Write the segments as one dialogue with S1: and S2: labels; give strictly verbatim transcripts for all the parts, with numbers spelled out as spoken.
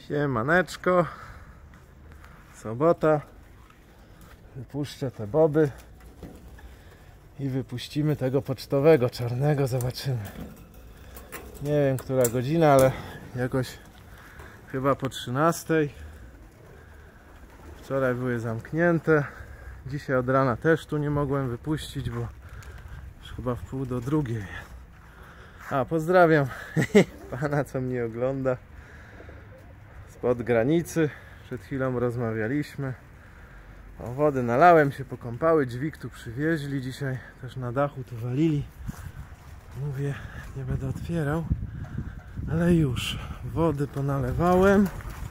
S1: Siemaneczko. Sobota. Wypuszczę te boby i wypuścimy tego pocztowego czarnego. Zobaczymy. Nie wiem, która godzina, ale jakoś chyba po trzynastej. Wczoraj były zamknięte. Dzisiaj od rana też tu nie mogłem wypuścić, bo już chyba w pół do drugiej. A, pozdrawiam pana, co mnie ogląda spod granicy. Przed chwilą rozmawialiśmy. O, wody nalałem, się pokąpały, dźwig tu przywieźli. Dzisiaj też na dachu tu walili. Mówię, nie będę otwierał, ale już wody ponalewałem.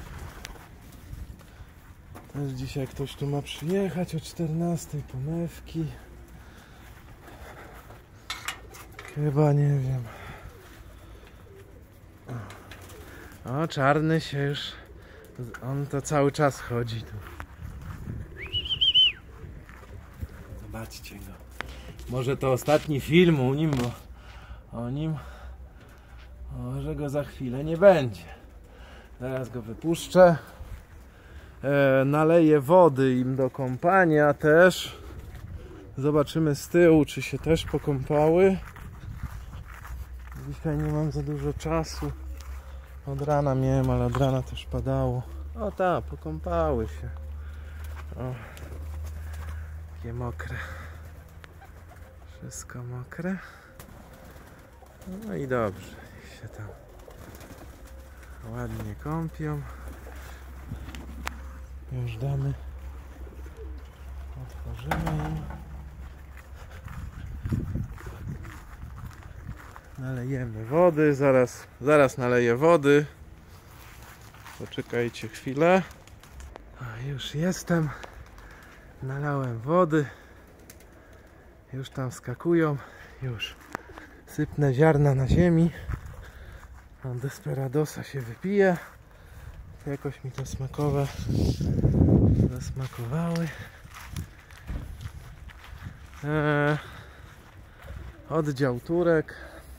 S1: Też dzisiaj ktoś tu ma przyjechać o czternastej, pomewki. Chyba, nie wiem. O, czarny się już, on to cały czas chodzi tu. Zobaczcie go. Może to ostatni film u nim, bo o nim może go za chwilę nie będzie. Zaraz go wypuszczę. E, naleję wody im do kąpania też. Zobaczymy z tyłu, czy się też pokąpały. Dzisiaj nie mam za dużo czasu. Od rana miałem, ale od rana też padało. O tak, pokąpały się. O, takie mokre. Wszystko mokre. No i dobrze, niech się tam ładnie kąpią. Już damy. Otworzymy im. Nalejemy wody, zaraz, zaraz naleję wody. Poczekajcie chwilę. A, już jestem. Nalałem wody. Już tam skakują. Już sypnę ziarna na ziemi. Mam Desperadosa, się wypije. Jakoś mi to smakowe zasmakowały. Eee, oddział turek.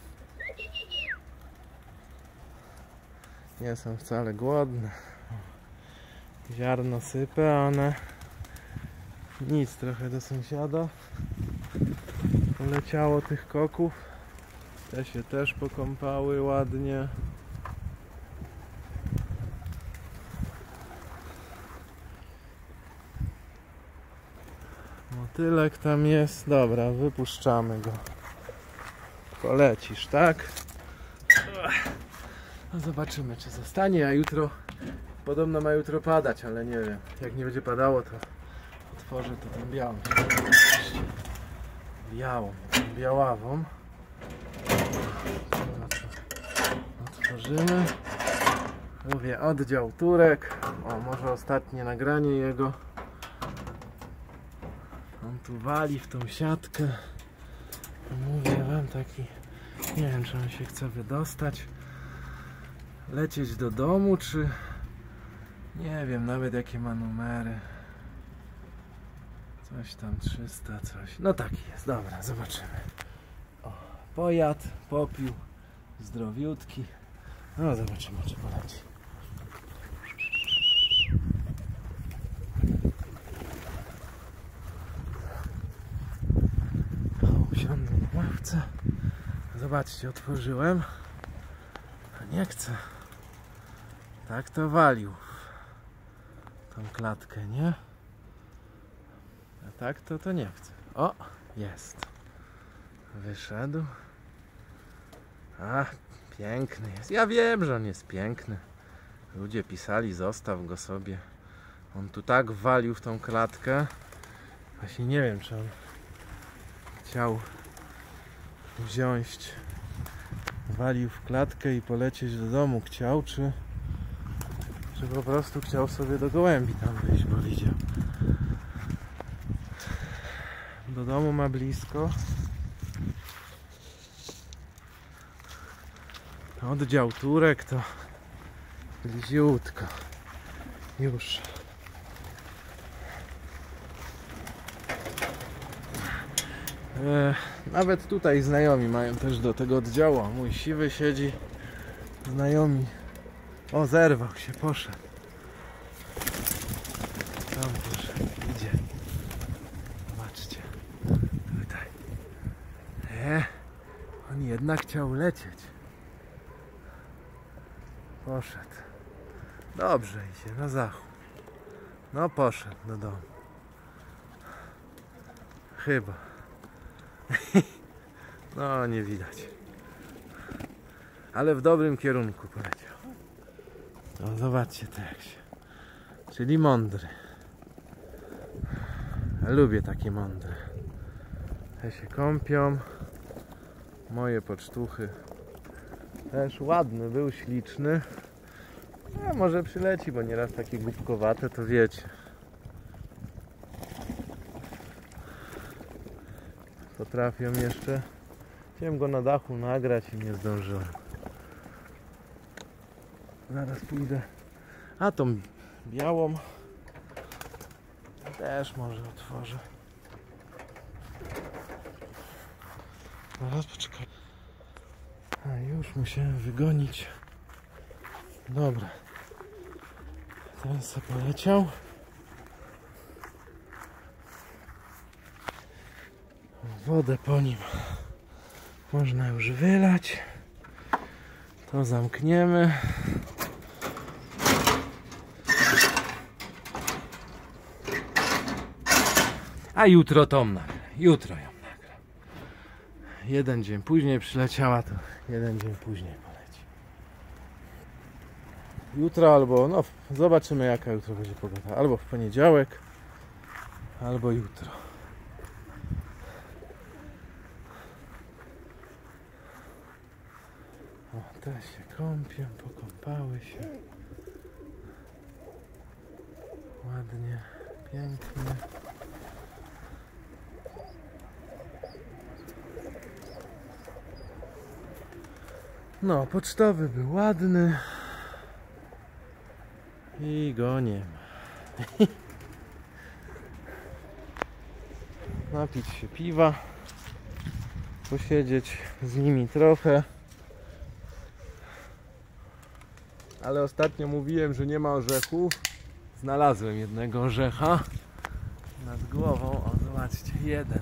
S1: Nie są wcale głodne. Ziarno sypę, a one nic, trochę do sąsiada poleciało tych koków. Te się też pokąpały ładnie. Motylek tam jest. Dobra, wypuszczamy go. Polecisz, tak? No zobaczymy, czy zostanie, a jutro podobno ma jutro padać, ale nie wiem. Jak nie będzie padało, to otworzę to tą białą. Białą, tą białawą. Otworzymy. Mówię, oddział turek. O, może ostatnie nagranie jego. On tu wali w tą siatkę. Mówię wam, taki, nie wiem, czy on się chce wydostać, lecieć do domu, czy nie wiem nawet jakie ma numery. Coś tam trzysta, coś. No taki jest, dobra, zobaczymy. O, pojadł, popił, zdrowiutki. No zobaczymy, czy poleci. Usiądę na ławce. Zobaczcie, otworzyłem. A nie chcę. Tak to walił tą klatkę, nie? A tak to to nie chcę. O, jest. Wyszedł. A, piękny jest. Ja wiem, że on jest piękny. Ludzie pisali, zostaw go sobie. On tu tak walił w tą klatkę. Właśnie nie wiem, czy on chciał wziąć, walił w klatkę i polecieć do domu chciał, czy, czy po prostu chciał sobie do gołębi tam wyjść, bo widział. Do domu ma blisko. Oddział turek to bliziutko. Już. E, nawet tutaj znajomi mają też do tego oddziału. Mój siwy siedzi. Znajomi O, zerwał się, poszedł. Tam poszedł, idzie. Zobaczcie. Tutaj. E, on jednak chciał lecieć. Poszedł. Dobrze idzie, na zachód. No poszedł do domu. Chyba. No nie widać. Ale w dobrym kierunku poleciał. No zobaczcie to jak się. Czyli mądry. Lubię takie mądre. Te się kąpią. Moje pocztuchy. Też ładny był, śliczny. A może przyleci, bo nieraz takie głupkowate, to wiecie. Potrafią jeszcze. Chciałem go na dachu nagrać i nie zdążyłem. Zaraz pójdę. A tą białą też może otworzę. Zaraz poczekaj. A już musiałem wygonić. Dobra. Ten se poleciał. Wodę po nim można już wylać. To zamkniemy. A jutro tą nagram. Jutro ją nagram. Jeden dzień później przyleciała, to jeden dzień później poleci. Jutro albo, no zobaczymy jaka jutro będzie pogoda. Albo w poniedziałek, albo jutro. O, te się kąpią, pokąpały się. Ładnie, pięknie. No, pocztowy był ładny. I go nie ma. Napić się piwa. Posiedzieć z nimi trochę. Ale ostatnio mówiłem, że nie ma orzechów. Znalazłem jednego orzecha nad głową. O, zobaczcie, jeden.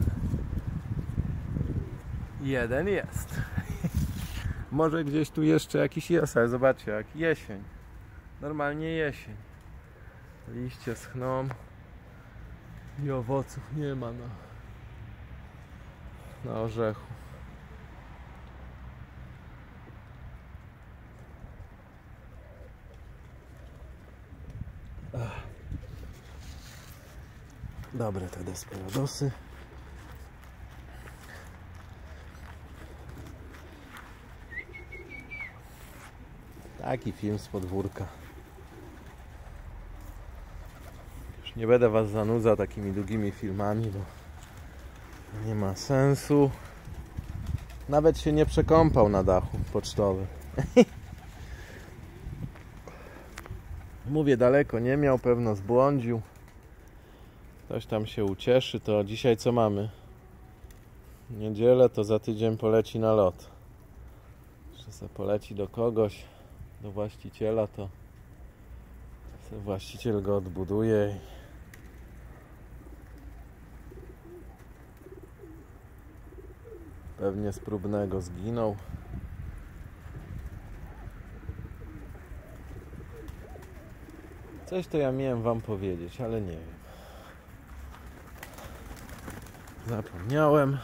S1: Jeden jest. Może gdzieś tu jeszcze jakiś jest, ale zobaczcie, jak jesień. Normalnie jesień. Liście schną i owoców nie ma na, na orzechu. Ach. Dobre te desperadosy. Taki film z podwórka. Już nie będę was zanudzał takimi długimi filmami, bo nie ma sensu. Nawet się nie przekąpał na dachu pocztowym. Mówię, daleko nie miał, pewno zbłądził. Ktoś tam się ucieszy. To dzisiaj co mamy? Niedzielę, to za tydzień poleci na lot. Jeszcze se poleci do kogoś, do właściciela, to se właściciel go odbuduje i pewnie z próbnego zginął. Coś to ja miałem wam powiedzieć, ale nie wiem. Zapomniałem.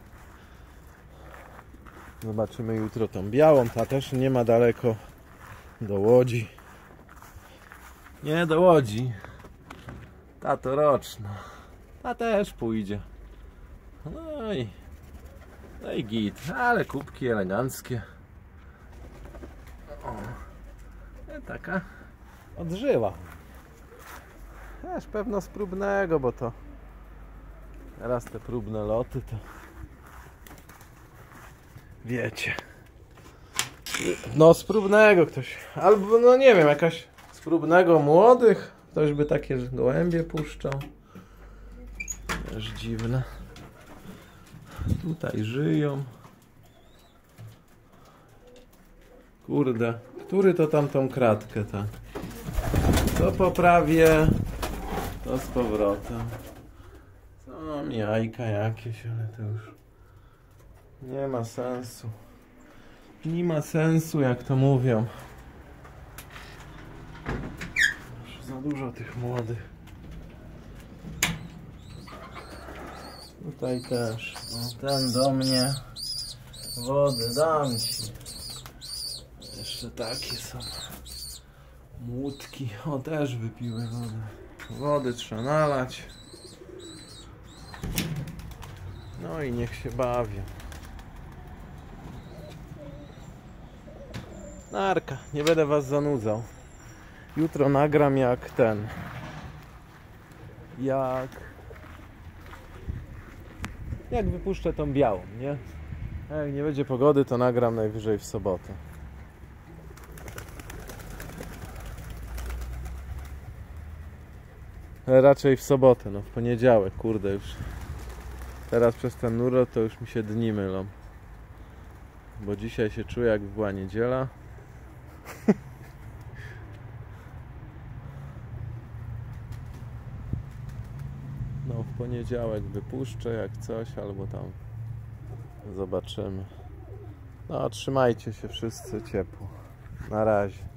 S1: Zobaczymy jutro tą białą. Ta też nie ma daleko do Łodzi. Nie do Łodzi. Ta to roczna. Ta też pójdzie. No i, no i git. Ale kubki eleganckie. O, taka odżyła. Też pewno z próbnego, bo to teraz te próbne loty to wiecie. No z próbnego ktoś, albo no nie wiem, jakaś z próbnego młodych, ktoś by takie gołębie puszczał. Też dziwne. Tutaj żyją. Kurde, Który to tam tą kratkę, tak? To poprawię, to z powrotem. Są jajka jakieś, ale to już nie ma sensu. Nie ma sensu, jak to mówią. Już za dużo tych młodych. Tutaj też. O, ten do mnie. Wody dam ci. Jeszcze takie są. Młódki. O, też wypiły wodę. Wody trzeba nalać. No i niech się bawią. Narka, nie będę was zanudzał. Jutro nagram jak ten. Jak... Jak wypuszczę tą białą, nie? A jak nie będzie pogody, to nagram najwyżej w sobotę. Ale raczej w sobotę, no w poniedziałek, kurde już. Teraz przez ten nurot to już mi się dni mylą. Bo dzisiaj się czuję, jak była niedziela. No w poniedziałek wypuszczę jak coś, albo tam zobaczymy. No trzymajcie się wszyscy ciepło. Na razie.